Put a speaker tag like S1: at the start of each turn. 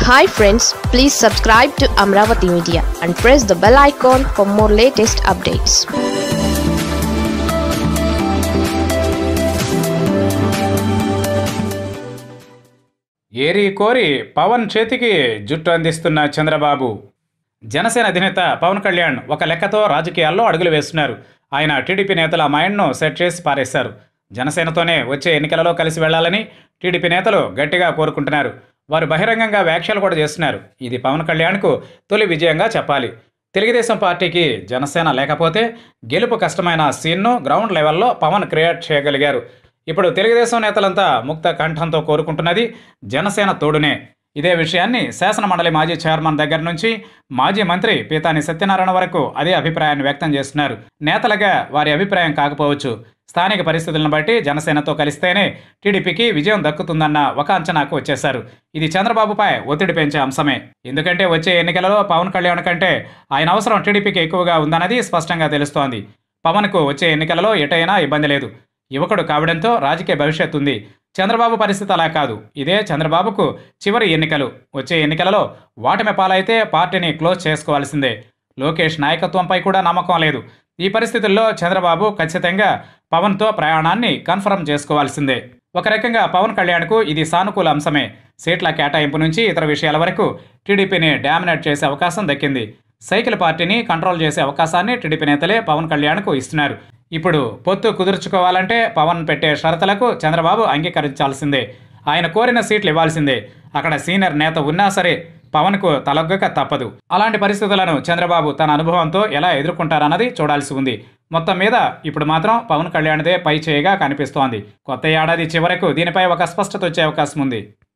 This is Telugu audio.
S1: Hi friends, please subscribe to Amaravathi Media and press the bell icon for more latest updates.
S2: ఏరి కోరి పవన్ చేతికి జుట్టు అందిస్తున్న చంద్రబాబు. జనసేన అధినేత పవన్ కళ్యాణ్ ఒక లెక్కతో రాజకీయాల్లో అడుగులు వేస్తున్నారు. ఆయన టీడీపీ నేతల మైండ్ను సెట్ చేసి పారేశారు. జనసేనతోనే వచ్చే ఎన్నికలలో కలిసి వెళ్లాలని టీడీపీ నేతలు గట్టిగా కోరుకుంటున్నారు. వారు బహిరంగంగా వ్యాఖ్యలు కూడా చేస్తున్నారు. ఇది పవన్ కళ్యాణ్కు తొలి విజయంగా చెప్పాలి. తెలుగుదేశం పార్టీకి జనసేన లేకపోతే గెలుపు కష్టమైన సీన్ను గ్రౌండ్ లెవెల్లో పవన్ క్రియేట్ చేయగలిగారు. ఇప్పుడు తెలుగుదేశం నేతలంతా ముక్త కంఠంతో కోరుకుంటున్నది జనసేన తోడునే. ఇదే విషయాన్ని శాసనమండలి మాజీ చైర్మన్ దగ్గర నుంచి మాజీ మంత్రి పీతాని సత్యనారాయణ వరకు అదే అభిప్రాయాన్ని వ్యక్తం చేస్తున్నారు. నేతలుగా వారి అభిప్రాయం కాకపోవచ్చు. స్థానిక పరిస్థితులను బట్టి జనసేనతో కలిస్తేనే టీడీపీకి విజయం దక్కుతుందన్న ఒక అంచనాకు వచ్చేశారు. ఇది చంద్రబాబుపై ఒత్తిడి పెంచే అంశమే. ఎందుకంటే వచ్చే ఎన్నికలలో పవన్ కళ్యాణ్ కంటే ఆయన అవసరం టీడీపీకి ఎక్కువగా ఉందన్నది స్పష్టంగా తెలుస్తోంది. పవన్కు వచ్చే ఎన్నికలలో ఎటైనా ఇబ్బంది లేదు. యువకుడు కావడంతో రాజకీయ భవిష్యత్తు ఉంది. చంద్రబాబు పరిస్థితి అలా కాదు. ఇదే చంద్రబాబుకు చివరి ఎన్నికలు. వచ్చే ఎన్నికలలో ఓటమి పాలైతే పార్టీని క్లోజ్ చేసుకోవాల్సిందే. లోకేష్ నాయకత్వంపై కూడా నమ్మకం లేదు. ఈ పరిస్థితుల్లో చంద్రబాబు ఖచ్చితంగా పవన్తో ప్రయాణాన్ని కన్ఫర్మ్ చేసుకోవాల్సిందే. ఒక రకంగా పవన్ కళ్యాణ్కు ఇది సానుకూల అంశమే. సీట్ల కేటాయింపు నుంచి ఇతర విషయాల వరకు టీడీపీని డామినేట్ చేసే అవకాశం దక్కింది. సైకిల్ పార్టీని కంట్రోల్ చేసే అవకాశాన్ని టీడీపీ నేతలే పవన్ కళ్యాణ్కు ఇస్తున్నారు. ఇప్పుడు పొత్తు కుదుర్చుకోవాలంటే పవన్ పెట్టే షరతులకు చంద్రబాబు అంగీకరించాల్సిందే. ఆయన కోరిన సీట్లు ఇవ్వాల్సిందే. అక్కడ సీనియర్ నేత ఉన్నా సరే పవన్కు తలొగ్గక తప్పదు. అలాంటి పరిస్థితులను చంద్రబాబు తన అనుభవంతో ఎలా ఎదుర్కొంటారన్నది చూడాల్సి ఉంది. మొత్తం మీద ఇప్పుడు మాత్రం పవన్ కళ్యాణ్దే పై చేయిగా కనిపిస్తోంది. కొత్త ఏడాది చివరకు దీనిపై ఒక స్పష్టత వచ్చే అవకాశం ఉంది.